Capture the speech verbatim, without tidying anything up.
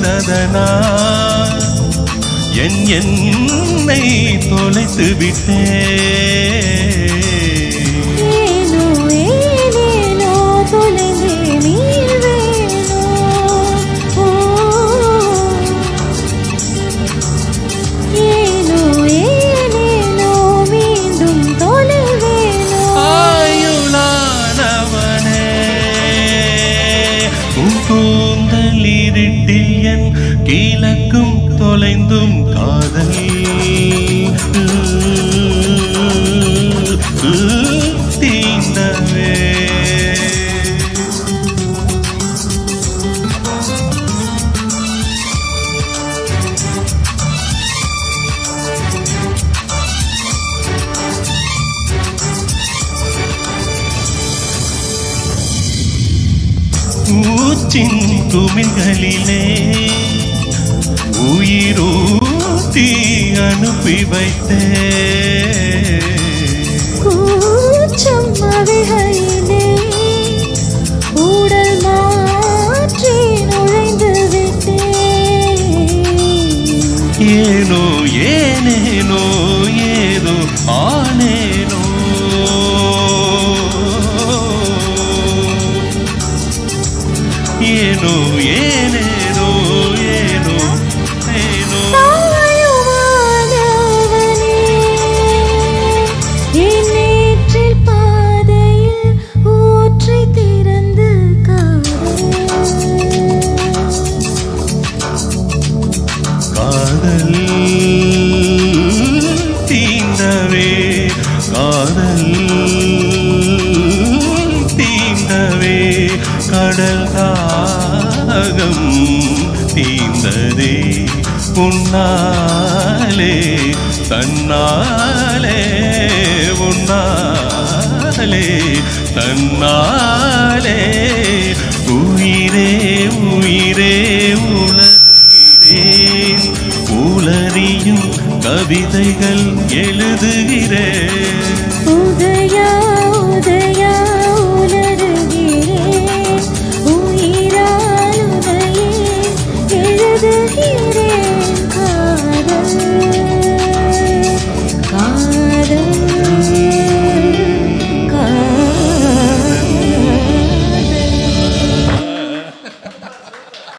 அதனால் என் என்னை தொலைத்து விட்டேன். ஏனோ ஏனேனோ தொலைந்தே நீவேனோ. ஓ ஏனோ ஏனேனோ மீண்டும் தொலைவேனோ. ஆயுளானவனே உன் கூந்தல் இருட்டில் என் கிழக்கும் தொலைந்தும் காதல் தீண்டவே. மூச்சின் குமிழ்களிலே உயிரூட்டி அனுப்பி வைத்தே. கூச்சம் அவைகளிலே உடல் மாற்றி நுழைந்து விட்டேன். ஏனோ ஏனேனோ ஏதோ ஆனேனோ. ஏனோ ஏனேனோ ஏனோ ஏனோ. தாயுமானவனே என் நேற்றில் பாதையில் ஊற்றை திறந்து காதல் தீண்டவே காதல் தீண்டவே கடல் தாகம் தீந்ததே உன்னாலே தன்னாலே உன்னாலே தன்னாலே. உயிரே உயிரே உலகிறேன் உலறியும் கவிதைகள் எழுதுகிறேன்.